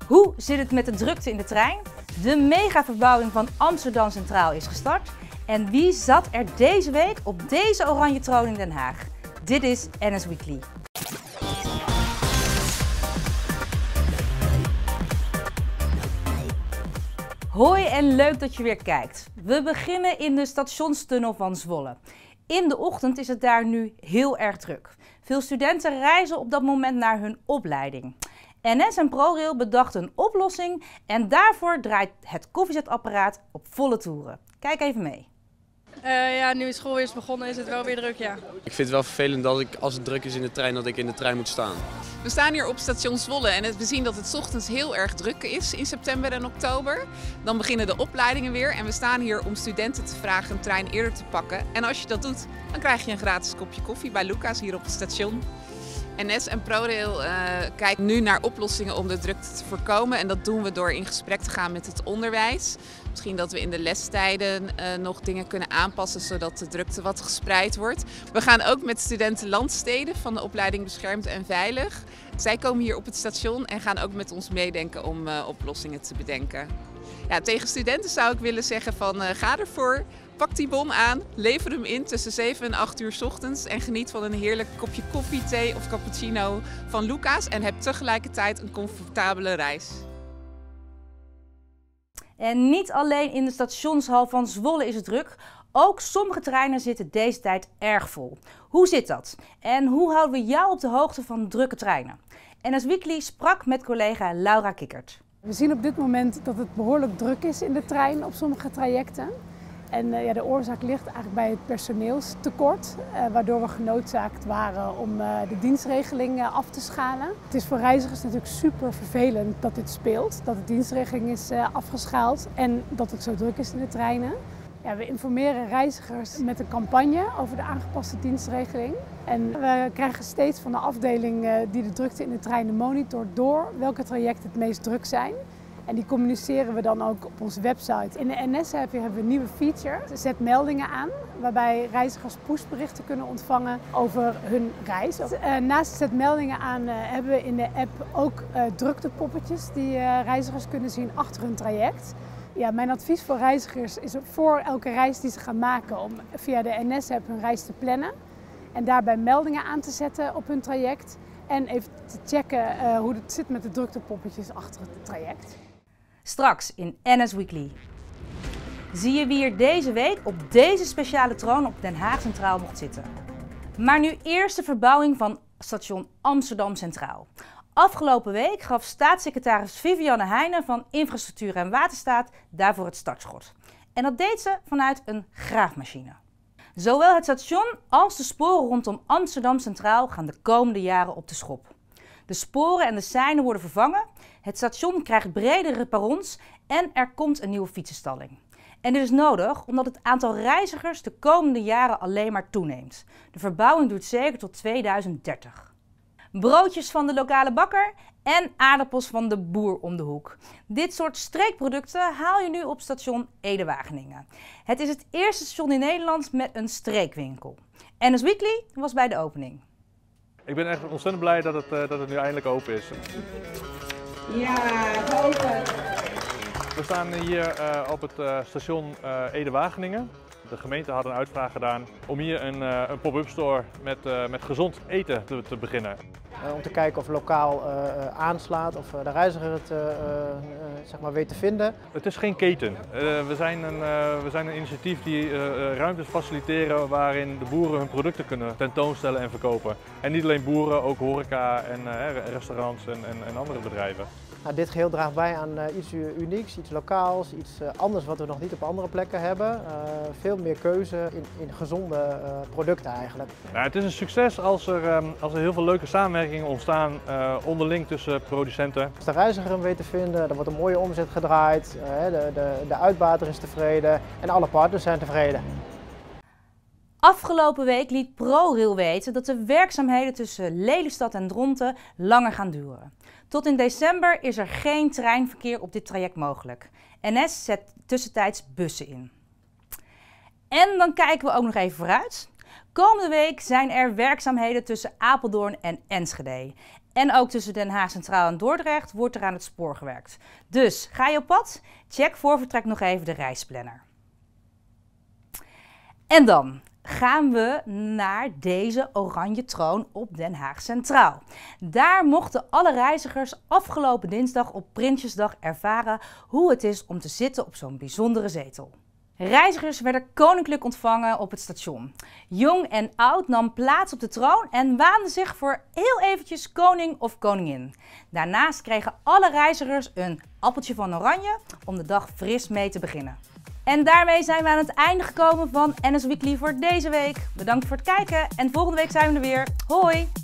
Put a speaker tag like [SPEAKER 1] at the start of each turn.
[SPEAKER 1] Hoe zit het met de drukte in de trein? De megaverbouwing van Amsterdam Centraal is gestart. En wie zat er deze week op deze oranje troon in Den Haag? Dit is NS Weekly. Hoi en leuk dat je weer kijkt. We beginnen in de stationstunnel van Zwolle. In de ochtend is het daar nu heel erg druk. Veel studenten reizen op dat moment naar hun opleiding. NS en ProRail bedachten een oplossing en daarvoor draait het koffiezetapparaat op volle toeren. Kijk even mee.
[SPEAKER 2] Nu de school weer is begonnen is het wel weer druk, ja.
[SPEAKER 3] Ik vind het wel vervelend dat als het druk is in de trein, dat ik in de trein moet staan.
[SPEAKER 4] We staan hier op station Zwolle en we zien dat het 's ochtends heel erg druk is in september en oktober. Dan beginnen de opleidingen weer en we staan hier om studenten te vragen een trein eerder te pakken. En als je dat doet, dan krijg je een gratis kopje koffie bij Lucas hier op het station. NS en ProRail kijken nu naar oplossingen om de drukte te voorkomen. En dat doen we door in gesprek te gaan met het onderwijs. Misschien dat we in de lestijden nog dingen kunnen aanpassen zodat de drukte wat gespreid wordt. We gaan ook met studenten landsteden van de opleiding Beschermd en Veilig. Zij komen hier op het station en gaan ook met ons meedenken om oplossingen te bedenken. Ja, tegen studenten zou ik willen zeggen van ga ervoor. Pak die bon aan, lever hem in tussen 7 en 8 uur 's ochtends en geniet van een heerlijk kopje koffie, thee of cappuccino van Lucas en heb tegelijkertijd een comfortabele reis.
[SPEAKER 1] En niet alleen in de stationshal van Zwolle is het druk, ook sommige treinen zitten deze tijd erg vol. Hoe zit dat? En hoe houden we jou op de hoogte van drukke treinen? NS Weekly sprak met collega Laura Kikkert.
[SPEAKER 5] We zien op dit moment dat het behoorlijk druk is in de trein op sommige trajecten. En de oorzaak ligt eigenlijk bij het personeelstekort, waardoor we genoodzaakt waren om de dienstregeling af te schalen. Het is voor reizigers natuurlijk super vervelend dat dit speelt, dat de dienstregeling is afgeschaald en dat het zo druk is in de treinen. Ja, we informeren reizigers met een campagne over de aangepaste dienstregeling. En we krijgen steeds van de afdeling die de drukte in de treinen monitort door welke trajecten het meest druk zijn. En die communiceren we dan ook op onze website. In de NS-app hebben we een nieuwe feature, zet meldingen aan, waarbij reizigers pushberichten kunnen ontvangen over hun reis. Naast zet meldingen aan hebben we in de app ook druktepoppetjes die reizigers kunnen zien achter hun traject. Ja, mijn advies voor reizigers is voor elke reis die ze gaan maken om via de NS-app hun reis te plannen. En daarbij meldingen aan te zetten op hun traject. En even te checken hoe het zit met de druktepoppetjes achter het traject.
[SPEAKER 1] Straks in NS Weekly. Zie je wie er deze week op deze speciale troon op Den Haag Centraal mocht zitten. Maar nu eerst de verbouwing van station Amsterdam Centraal. Afgelopen week gaf staatssecretaris Vivianne Heijnen van Infrastructuur en Waterstaat daarvoor het startschot. En dat deed ze vanuit een graafmachine. Zowel het station als de sporen rondom Amsterdam Centraal gaan de komende jaren op de schop. De sporen en de seinen worden vervangen, het station krijgt bredere perrons en er komt een nieuwe fietsenstalling. En dit is nodig omdat het aantal reizigers de komende jaren alleen maar toeneemt. De verbouwing duurt zeker tot 2030. Broodjes van de lokale bakker en aardappels van de boer om de hoek. Dit soort streekproducten haal je nu op station Ede-Wageningen. Het is het eerste station in Nederland met een streekwinkel. NS Weekly was bij de opening.
[SPEAKER 6] Ik ben echt ontzettend blij dat het nu eindelijk open is.
[SPEAKER 7] Ja, open.
[SPEAKER 6] We staan hier op het station Ede-Wageningen. De gemeente had een uitvraag gedaan om hier een pop-up store met gezond eten te beginnen.
[SPEAKER 8] Om te kijken of lokaal aanslaat, of de reiziger het zeg maar weet te vinden.
[SPEAKER 6] Het is geen keten. We zijn een initiatief die ruimtes faciliteren waarin de boeren hun producten kunnen tentoonstellen en verkopen. En niet alleen boeren, ook horeca en restaurants en andere bedrijven.
[SPEAKER 8] Nou, dit geheel draagt bij aan iets unieks, iets lokaals, iets anders wat we nog niet op andere plekken hebben. Veel meer keuze in gezonde producten eigenlijk.
[SPEAKER 6] Nou, het is een succes als er heel veel leuke samenwerkingen ontstaan onderling tussen producenten.
[SPEAKER 8] Als de reiziger hem weet te vinden, er wordt een mooie omzet gedraaid, de uitbater is tevreden en alle partners zijn tevreden.
[SPEAKER 1] Afgelopen week liet ProRail weten dat de werkzaamheden tussen Lelystad en Dronten langer gaan duren. Tot in december is er geen treinverkeer op dit traject mogelijk. NS zet tussentijds bussen in. En dan kijken we ook nog even vooruit. Komende week zijn er werkzaamheden tussen Apeldoorn en Enschede. En ook tussen Den Haag Centraal en Dordrecht wordt er aan het spoor gewerkt. Dus ga je op pad? Check voor vertrek nog even de reisplanner. En dan gaan we naar deze oranje troon op Den Haag Centraal. Daar mochten alle reizigers afgelopen dinsdag op Prinsjesdag ervaren hoe het is om te zitten op zo'n bijzondere zetel. Reizigers werden koninklijk ontvangen op het station. Jong en oud nam plaats op de troon en waande zich voor heel eventjes koning of koningin. Daarnaast kregen alle reizigers een appeltje van oranje om de dag fris mee te beginnen. En daarmee zijn we aan het einde gekomen van NS Weekly voor deze week. Bedankt voor het kijken en volgende week zijn we er weer. Hoi!